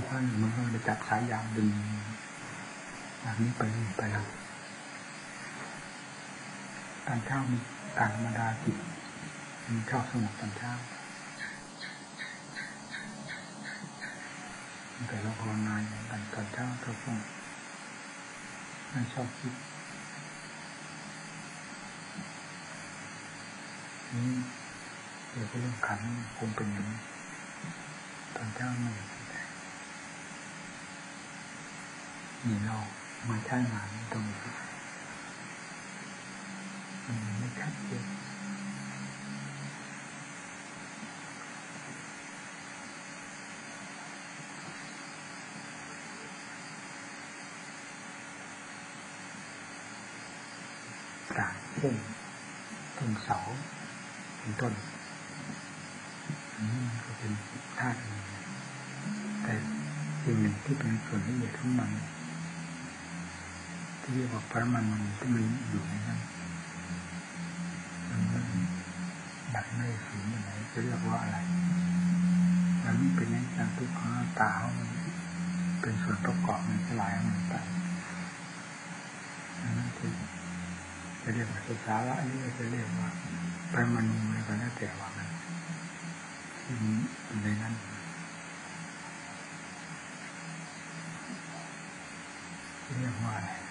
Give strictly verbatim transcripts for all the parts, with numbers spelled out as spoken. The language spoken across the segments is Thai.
ก็มันก็จะจับสายยางดึงแบบนี้ไปไปแล้วตอนเช้ามีการธรรมดาจิตมันชอบสงบตอนเช้าแต่เราภาวนาอย่างกันตอนเช้าเราต้องไม่ชอบคิดนี่เดี๋ยวก็เรื่องขันคงเป็นอย่างนี้ตอนเช้าไม่ได้มีเรามาใช้งานตรงนี้มันไม่ชัดเจนต่างเช่นต้นเสาเป็นต้นนี่ก็เป็นธาตุแต่สิ่งหนึ่งที่เป็นส่วนละเอียดของมันที่เรียกว่าปรมาณูที่มันอยู่ในนั้นมันไม่ดับไม่สูญอะไรจะเรียกว่าอะไรมันเป็นในทางทุกข์ของตามันเป็นส่วนประกอบมันสลายมันไปนั่นคือจะเรียกว่าสาระนี่จะเรียกว่าปรมาณูอะไรก็แล้วแต่ว่ามันในนั้นเรียกว่าอะไร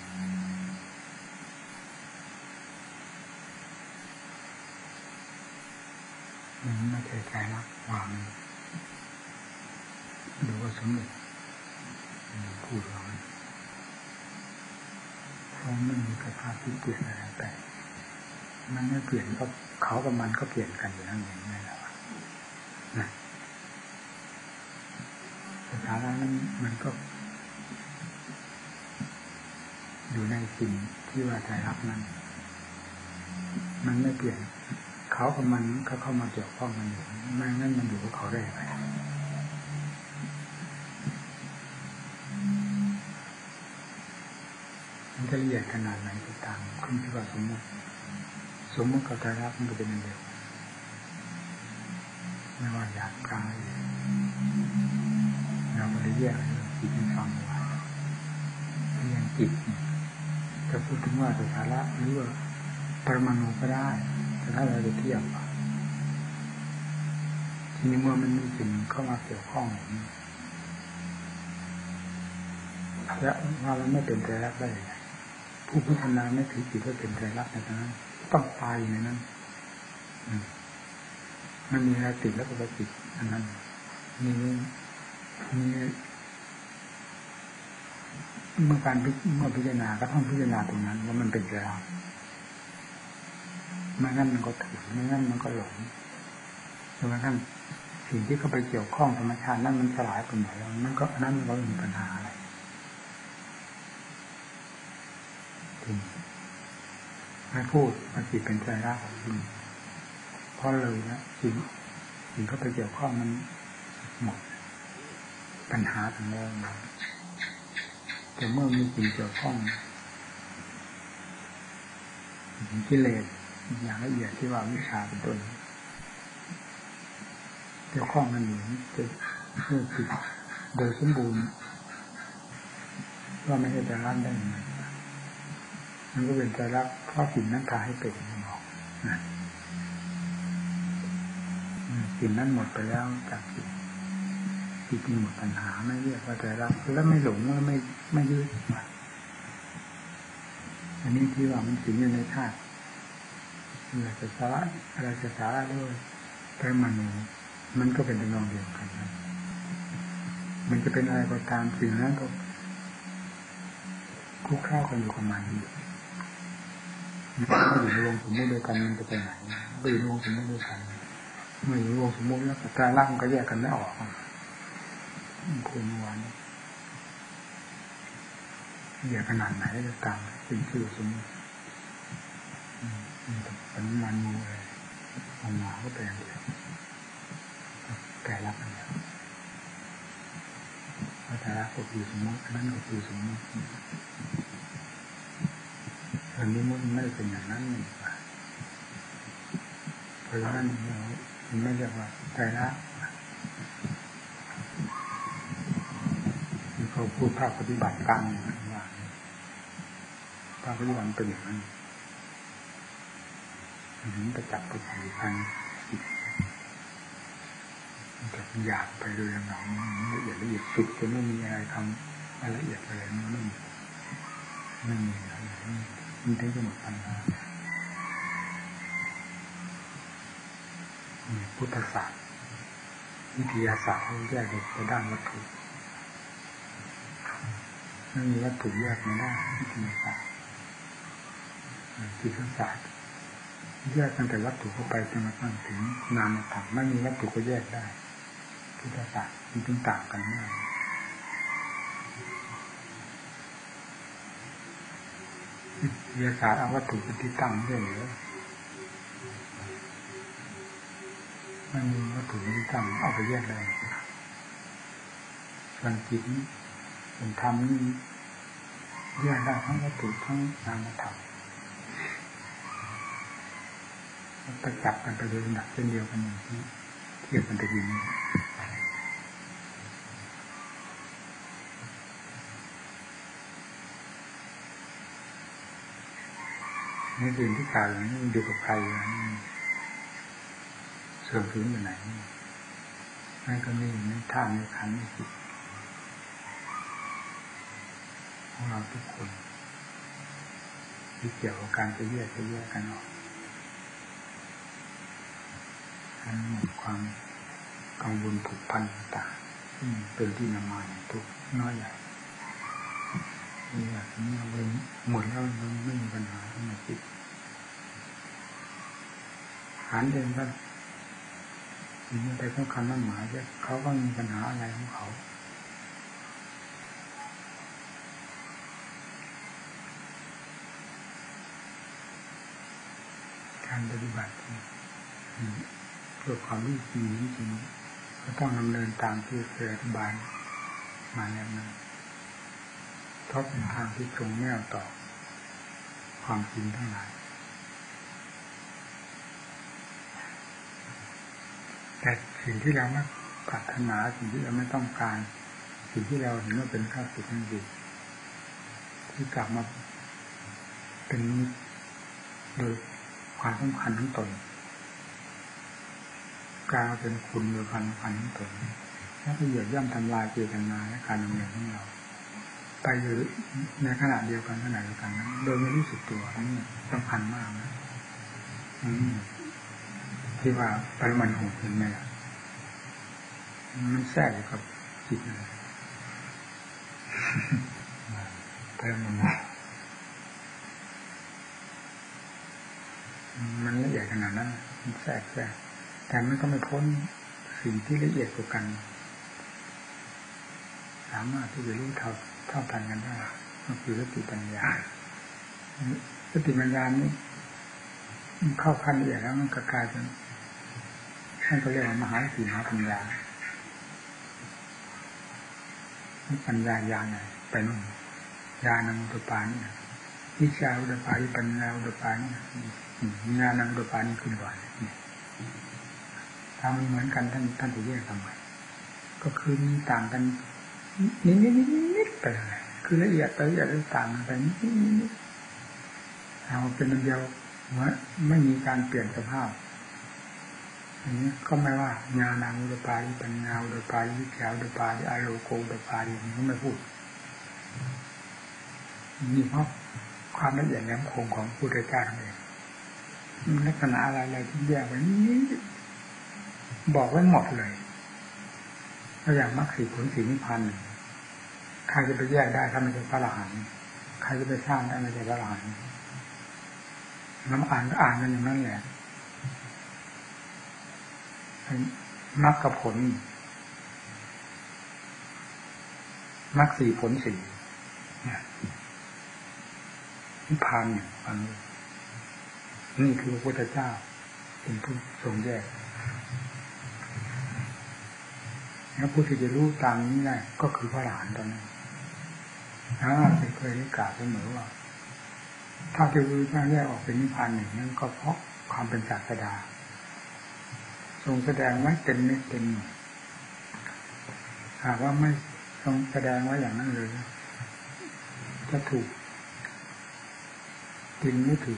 มันไม่ใช่ใจรักวางหรือว่าสมเด็จพูดว่ามันเขาไม่มีกระทาที่เปลี่ยนอะไรไปมันไม่เปลี่ยนก็เขากับมันก็เปลี่ยนกันอยู่นั่นเองไม่แล้วนะสถานะนั้นมันก็อยู่ในสิ่งที่ว่าใจรักนั้นมันไม่เปลี่ยนเขากับมันเขาเข้ามาเกี่ยวข้องมันอยู่ไม่งั้นมันอยู่กับเขาได้ไหมมันจะละเอียดขนาดไหนก็ตามขึ้นที่ว่าสมมติสมมติกับใจรักมันก็เป็นอันเดียวไม่ว่าอยากกลางเราก็เลยแยกจิตให้ฟังว่าเรื่องจิตจะพูดถึงว่าสาระหรือว่าปรมาณูก็ได้แต่ถ้าเราจะเทียบทีนี้เมื่อมันมีสิ่งเข้ามาเกี่ยวข้องแล้วว่ามันไม่เป็นใจรักได้ยังไงผู้พิจารณาไม่ถือจิตว่าเป็นใจรักในตรงนั้นต้องตายในนั้นมันมีอะไรติดแล้วก็ไปติดอันนั้นมีมีเมื่อการเมื่อพิจารณาก็ต้องพิจารณาตรงนั้นว่ามันเป็นใจรักไม่งั้นมันก็ถือไม่งั้นมันก็หลงจนกระทั่งสิ่งที่เข้าไปเกี่ยวข้องธรรมชาตินั่นมันสลายไปหมดแล้วมันก็นั่นมันก็มีปัญหาอะไรไม่พูดมันจิตเป็นใจรักจริงเพราะเลยนะสิ่งสิ่งเข้าไปเกี่ยวข้องมันหมดปัญหาทั้งนั้นแต่เมื่อมีสิ่งเกี่ยวข้องกิเลสอย่างละเอียดที่ว่าวิชาเป็นต้นเกี่ยวข้องกันอยู่จะเพื่อจิตโดยสมบูรณ์ว่าไม่ใช่ใจรักได้ยังไงมันก็เป็นใจรักเพราะสิ่งนั้นพาให้เป็นบอกนะสิ่งนั้นหมดไปแล้วจากจิตจิตมีหมดปัญหาไม่เรียกว่าใจรักแล้วไม่หลงแล้วไม่ไม่ยึดอันนี้ที่ว่ามันสิ่งอยู่ในธาตุอะไรจะสาระอะไรจะสาระด้วยปรมาณูมันก็เป็นตัวเดียวกันนะมันจะเป็นอะไรก็ตามสิ่งนั้นก็คู่เข้ากันอยู่กับมันถ้าอยู่ในวงสมมติด้วยกันมันจะไปไหนไปอยู่ในวงสมมติด้วยกันเมื่ออยู่ในวงสมมติแล้วกายร่างก็แยกกันไม่ออกคุณวันแยกขนาดไหนก็ตามเป็นชื่อสมมติเป็นมันมูอะไรมันมาก็เป็นอย่างเดียวกายรักอันเดียวกายรักก็คือสมมตินั่นก็คือสมมติอันนี้มันไม่เป็นอย่างนั้นนี่ค่ะเพราะฉะนั้นมันไม่เรียกว่าใจรักเราพูดภาคปฏิบัติกันว่าภาคปฏิบัติเป็นอย่างนั้นถึงประจับประสีกันมันจะหยาบไปโดยลำดับละเอียดละเอียดสุดจนไม่มีอะไรทำรายละเอียดอะไรมันไม่มีไม่มีอะไรมันถึงจะหมดปัญหาพุทธศาสตร์วิทยาศาสตร์เขาแยกออกไปด้านวัตถุไม่มีวัตถุแยกไม่ได้วิทยาศาสตร์จิตศาสตร์แยกตั้งแต่วัตถุเข้าไปจนกระทั่งถึงนามธรรมไม่มีวัตถุก็แยกได้พุทธศาสตร์มันจึงต่างกันมากวิทยาศาสตร์เอาวัตถุเป็นที่ตั้งด้วยหรือไม่มีวัตถุเป็นที่ตั้งเอาไปแยกได้ส่วนจิตเป็นธรรมนี่แยกได้ทั้งวัตถุทั้งนามธรรมประจับกันไปโดยลำดับเช่นเดียวกันอย่างที่เทียบกันตะกี้นี้ในสิ่งที่กล่าวอย่างนี้อยู่กับใครเสื่อมถึงอยู่ไหนนั่นก็มีในท่าในขันในจิตของเราทุกคนที่เกี่ยวกับการจะแยกจะแยกกันออกอันหมดความกังวลผูกพันต่างๆที่เป็นที่นำมาในทุกน้อยใหญ่นี่แบบนี้เราเป็นหมดแล้วมันไม่มีปัญหาในจิตหันเองก็สิ่งใดสำคัญมั่นหมายเขาก็มีปัญหาอะไรของเขาการปฏิบัติเพื่อความรู้จริงจริงก็ต้องดำเนินตามที่เคยอธิบายมาแล้วนะเพราะเป็นทางที่ตรงแนวต่อความจริงทั้งหลายแต่สิ่งที่เราไม่ปรารถนาสิ่งที่เราไม่ต้องการสิ่งที่เราเห็นว่าเป็นข้าศึกนั่นเองที่กลับมาเป็นโดยความสำคัญของตนกลายเป็นคุณโดยความสำคัญของตนแล้วก็เหยียบย่ำทำลายเจตนาและการดำเนินของเราไปอยู่ในขณะเดียวกันขณะเดียวกันนั้นโดยไม่รู้สึกตัวนี่สำคัญมากนะที่ว่าไปมันหงเห็นไหมล่ะมันแทรกอยู่กับจิตเลยไปมันมันละเอียดขนาดนั้นมันแทรกแทรกแต่มันก็ไม่พ้นสิ่งที่ละเอียดกว่ากันสามารถที่จะรู้เท่าเท่าทันกันได้ก็คือสติปัญญาสติปัญญานี้เข้าขั้นละเอียดแล้วมันก็กลายเป็นท่านก็เรียกว่ามหาสติมหาปัญญาปัญญาญาณไหนไปนู่นญาณังอุตปานี่วิชาอุตปานิปัญญาอุตปานี่ญาณังอุตปานี่ขึ้นก่อนถ้ามันเหมือนกันท่านท่านจะแยกทำไมก็คือมีต่างกันนิดนิดนิดนิดไปเลยคือละเอียดไปละเอียดต่างกันไปนิดนิดนิดเอาเป็นอันเดียวว่าไม่มีการเปลี่ยนสภาพอันนี้ก็ไม่ว่าญาณังอุตปานิปัญญาอุตปานิวิชาอุตปานิอโลโกอุตปานิมันก็ไม่พูดนี่เพราะความละเอียดแหลมคมของพุทธเจ้าเองลักษณะอะไรอะไรที่แยกไว้นี้บอกไว้หมดเลยถ้าอย่างมรรคสีผลสีนิพพานใครจะไปแยกได้ถ้าไม่ใช่พระอรหันต์ใครจะไปสร้างได้ไม่ใช่พระอรหันต์น้ำอ่านก็อ่านกันอย่างนั้นแหละมรรคกับผลมรรคสี่ผลสี่นิพพานเนี่ยฟังนี่คือพระพุทธเจ้าเป็นผู้ทรงแยกแล้วผู้ที่จะรู้ตามนี้ได้ก็คือพระอรหันต์ตอนนั้นถ้าเคยได้กล่าวเสมอว่าถ้าจะรู้ว่าแยกออกเป็นนิพพานหนึ่งนั้นก็เพราะความเป็นศาสดาทรงแสดงไว้เต็มเม็ดเต็มหน่วยหากว่าไม่ต้องแสดงไว้อย่างนั้นเลยถ้าถูกจริงไม่ถูก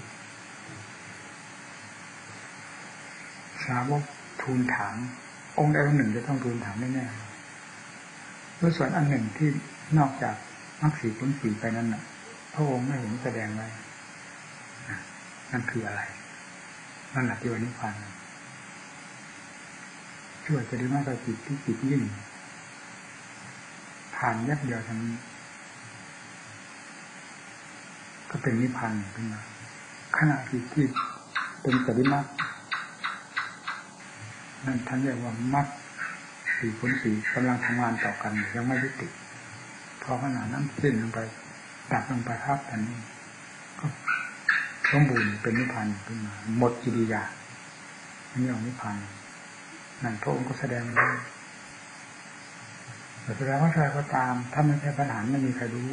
สาวกทูลถามองค์ใดองค์หนึ่งจะต้องทูลถามแน่ๆแล้วส่วนอันหนึ่งที่นอกจากมรรคสีผลสีไปนั้นน่ะพระองค์ไม่เห็นแสดงไว้นั่นคืออะไรนั่นแหละที่วันนิพพานช่วยจะได้มากกว่าจิตที่จิตยิ่งผ่านยับเดียวทำนี้ก็เป็นนิพพานขึ้นมาขณะที่ที่เป็นปริมาณนั่นท่านเรียกว่ามรรคสี่ผลสี่กำลังทำงานต่อกันยังไม่ยุติพอขณะนั้นสิ้นลงไปตัดลงไปทับอันนี้ก็สมบูรณ์เป็นนิพพานขึ้นมาหมดกิริยาอันนี้ของนิพพานนั่นพระองค์ก็แสดงไว้แต่แสดงว่าใครก็ตามถ้าไม่ใช่ปัญหาไม่มีใครรู้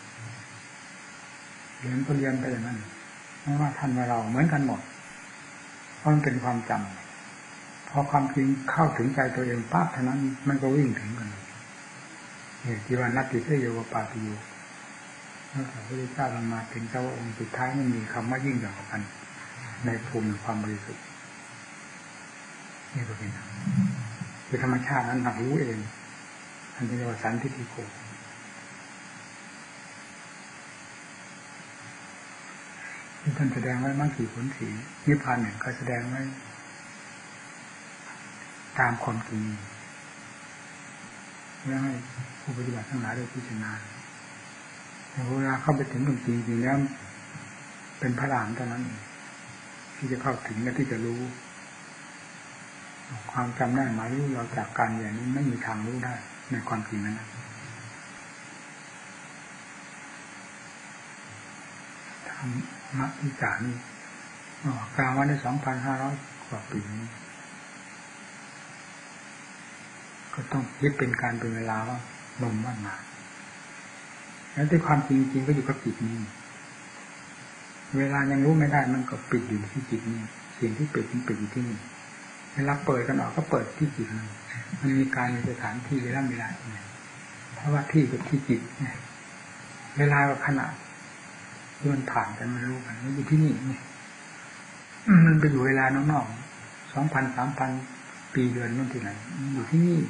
เรียนก็เรียนไปอย่างนั้นไม่ว่าท่านว่าเราเหมือนกันหมดเพราะมันเป็นความจำพอความจริงเข้าถึงใจตัวเองปั๊บเท่านั้นมันก็วิ่งถึงกันเนี่ยที่ว่านัตติเสยโยปาติโยเมื่อพระพุทธเจ้าลงมาถึงเจ้าองค์สุดท้ายไม่มีคำว่ายิ่งกว่ากันในภูมิความบริสุทธิ์นี่ก็เป็นคือธรรมชาตินั้นหักรู้เองอันนี้เรียกว่าสันทิฏฐิโกที่ท่านแสดงไว้มรรคสี่ผลสี่นิพพานหนึ่งก็แสดงไว้ตามความจริงแล้วให้ผู้ปฏิบัติทั้งหลายได้พิจารณาแต่เวลาเข้าไปถึงตรงจริงจริงแล้วเป็นพระรามเท่านั้นที่จะเข้าถึงและที่จะรู้ความจำได้หมายรู้เราจากการอย่างนี้ไม่มีทางรู้ได้ในความจริงนั้นธรรมะที่จานี่กลางวันได้สองพันห้าร้อยกว่าปีนี้ก็ต้องยึดเป็นการเป็นเวลาว่าลมว่านานแล้วที่ความจริงจริงก็อยู่กับจิตนี้เวลายังรู้ไม่ได้มันก็ปิดอยู่ที่จิตนี้สิ่งที่ปิดมันปิดอยู่ที่นี่เวลาเปิดกันออกก็เปิดที่จิตมันมันมีการมีสถานที่เวลาเวลาเพราะว่าที่กับที่จิตเนี่ยเวลากับขณะที่มันผ่านกันมันรู้กันมันอยู่ที่นี่นี่มันไปอยู่เวลานอกๆสองพันสามพันปีเดือนนู่นที่ไหนอยู่ที่นี่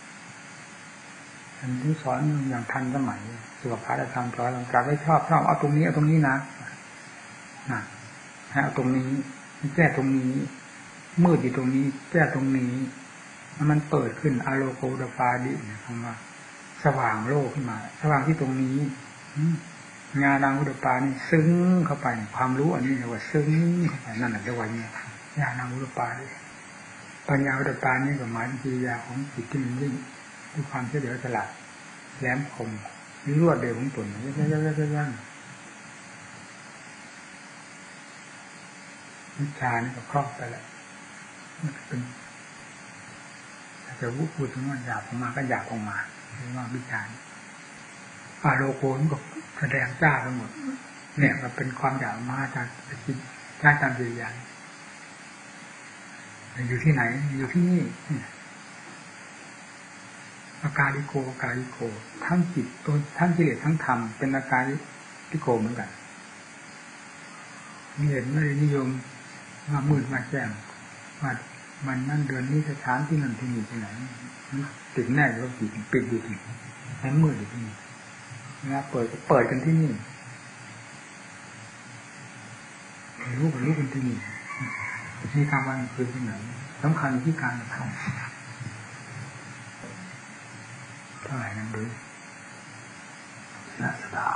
อันที่สอนอย่างทันสมัยสุขภาพธรรมสอนหลังจากไม่ชอบชอบเอาตรงนี้เอาตรงนี้นะนะให้เอาตรงนี้แก้ตรงนี้มืดอยู่ตรงนี้แก้ตรงนี้มันเปิดขึ้นอะโลโกดปาดิคำว่าสว่างโลกขึ้นมาสว่างที่ตรงนี้งานังอุดปานี่ซึ้งเข้าไปความรู้อันนี้เรียกว่าซึ้งเข้าไปนั่นแหละเรียกว่าเนี่ยญาณังอุดปาดิปัญญาอุดปานี่ก็หมายถึงกิริยาของจิตที่มันวิ่งด้วยความเฉลียวฉลาดแหลมคมรวดเร็วของตนเยอะๆๆวิชานี่ก็ครอบไปแล้วมันเป็นจะวุ้พูดถึงว่าหยาบออกมาก็หยาบออกมาเรียกว่าวิชาอาโลโกนก็แสดงจ้าไปหมดเนี่ยก็เป็นความหยาบมาจากจิตจ้าตามวิญญาณอยู่ที่ไหนอยู่ที่นี่อาการลิโกอาการลิโกทั้งจิตตัวทั้งกิเลสทั้งธรรมเป็นอาการลิโกเหมือนกันเห็นไม่ได้นิยมมามืดมาแจ้งว่ามันนั่นเดือนนี้สถานที่นั่นที่นี่ที่ไหนติดแน่แล้วจิตปิดอยู่ที่ให้มืดอยู่ที่นี่นะเปิดก็เปิดกันที่นี่รู้กันรู้กันที่นี่ที่ทำวันคืนที่ไหนสำคัญที่การทำเท่าไหร่นั่นดูณสถาน